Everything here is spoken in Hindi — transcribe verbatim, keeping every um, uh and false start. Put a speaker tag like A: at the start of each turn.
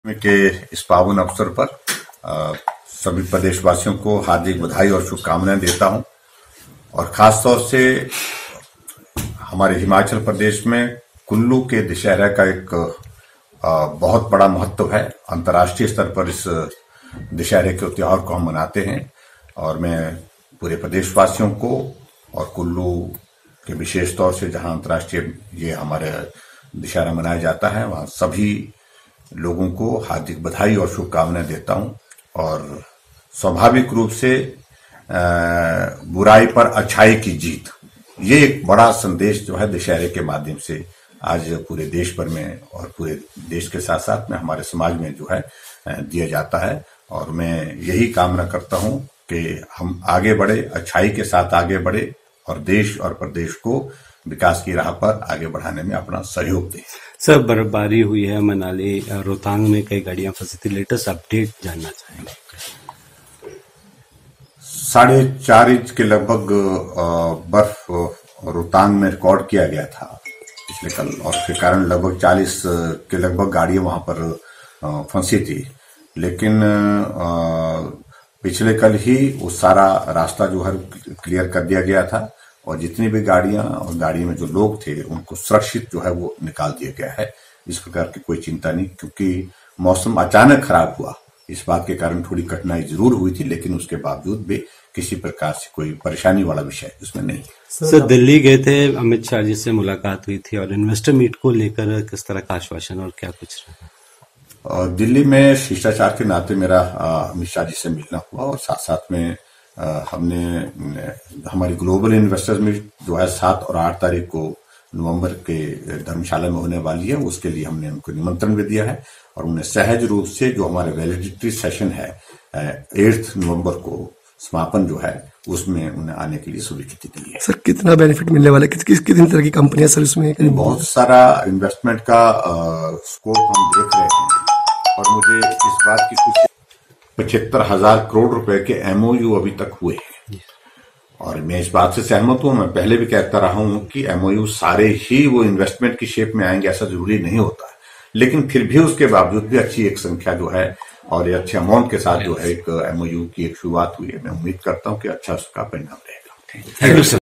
A: के इस पावन अवसर पर आ, सभी प्रदेशवासियों को हार्दिक बधाई और शुभकामनाएं देता हूं। और खास तौर से हमारे हिमाचल प्रदेश में कुल्लू के दशहरा का एक आ, बहुत बड़ा महत्व है। अंतर्राष्ट्रीय स्तर पर इस दशहरे के त्योहार को हम मनाते हैं और मैं पूरे प्रदेशवासियों को और कुल्लू के विशेष तौर से जहां अंतर्राष्ट्रीय ये हमारे दशहरा मनाया जाता है वहां सभी लोगों को हार्दिक बधाई और शुभकामनाएं देता हूं। और स्वाभाविक रूप से आ, बुराई पर अच्छाई की जीत, ये एक बड़ा संदेश जो है दशहरे के माध्यम से आज पूरे देश भर में और पूरे देश के साथ साथ में हमारे समाज में जो है दिया जाता है। और मैं यही कामना करता हूं कि हम आगे बढ़े, अच्छाई के साथ आगे बढ़े और देश और प्रदेश को विकास की राह पर आगे बढ़ाने में अपना सहयोग दें।
B: सर, बर्फबारी हुई है, मनाली रोहतांग में कई गाड़ियां फंसी थी, लेटेस्ट अपडेट जानना चाहेंगे।
A: साढ़े चार इंच के लगभग बर्फ रोहतांग में रिकॉर्ड किया गया था पिछले कल, और उसके कारण लगभग चालीस के लगभग गाड़ियां वहां पर फंसी थी। लेकिन पिछले कल ही वो सारा रास्ता जो है क्लियर कर दिया गया था और जितनी भी गाड़ियां और गाड़ी में जो लोग थे उनको सुरक्षित जो है वो निकाल दिया गया है। इस प्रकार की कोई चिंता नहीं, क्योंकि मौसम अचानक खराब हुआ, इस बात के कारण थोड़ी कठिनाई जरूर हुई थी, लेकिन उसके बावजूद भी किसी प्रकार से कोई परेशानी वाला विषय उसमें नहीं।
B: सर, दिल्ली गए थे, अमित शाह जी से मुलाकात हुई थी और इन्वेस्टर मीट को लेकर किस तरह का आश्वासन और क्या कुछ रहा?
A: और दिल्ली में शिष्टाचार के नाते मेरा अमित शाह जी से मिलना हुआ और साथ साथ में आ, हमने हमारी ग्लोबल इन्वेस्टर्स मीट जो है सात और आठ तारीख को नवंबर के धर्मशाला में होने वाली है, उसके लिए हमने उनको निमंत्रण भी दिया है और उन्हें सहज रूप से जो हमारे वैलिडिटी सेशन है एट्थ नवंबर को समापन जो है उसमें उन्हें आने के लिए स्वीकृति दी है।
C: सर, कितना बेनिफिट मिलने वाला है, किस किस कितनी तरह की कंपनियां सर इसमें?
A: बहुत सारा इन्वेस्टमेंट का स्कोप हम देख रहे हैं और मुझे इस बात की कुछ पचहत्तर हजार करोड़ रुपए के एमओयू अभी तक हुए हैं और मैं इस बात से सहमत हूं। मैं पहले भी कहता रहा हूं कि एमओयू सारे ही वो इन्वेस्टमेंट की शेप में आएंगे ऐसा जरूरी नहीं होता, लेकिन फिर भी उसके बावजूद भी अच्छी एक संख्या जो है और ये अच्छे अमाउंट के साथ जो है एक एमओयू की एक शुरुआत हुई है। मैं उम्मीद करता हूं कि अच्छा उसका परिणाम रहेगा।